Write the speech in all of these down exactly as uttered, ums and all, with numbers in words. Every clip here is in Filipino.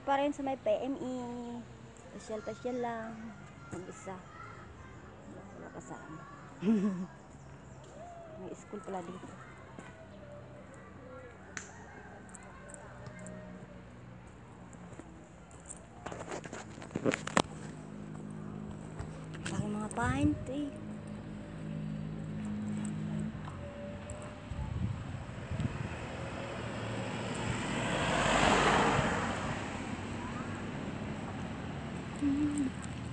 Dito pa rin sa may P M A. Pasyal-pasyal lang. Mag-isa. Wala kasama. May school pala dito. Parang mga pine tree. Hmm.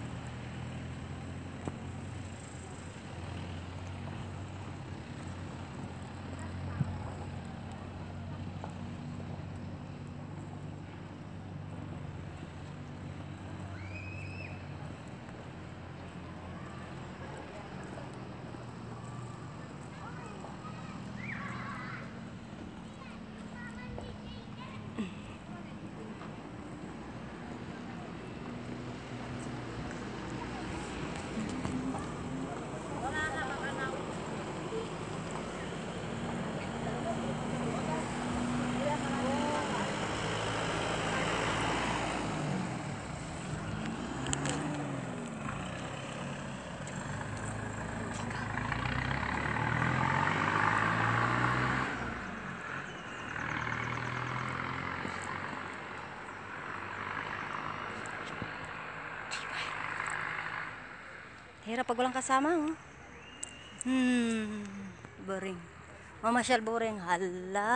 Hirap pag walang kasama, oh. Hmm, boring. Mamasyal boring. Hala.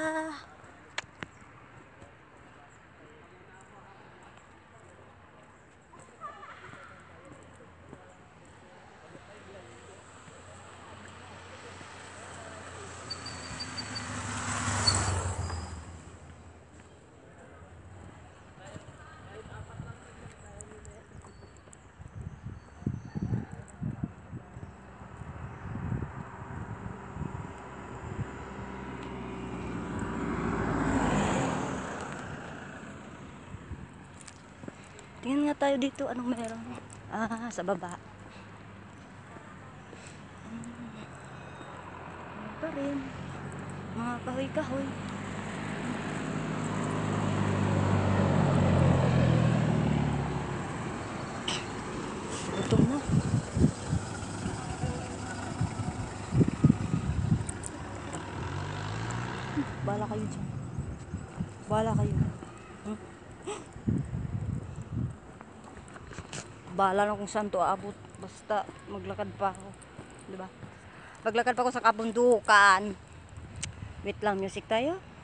Tingnan nga tayo dito, anong meron? Ah, sa baba. Hmm. Ano pa rin? Mga kahoy-kahoy. Gutom na. Bala kayo dyan. Bala kayo. Hmm? Bala na kung saan to aabot. Basta maglakad pa ako. Diba? Maglakad pa ako sa kabundukan. Wait lang, music tayo.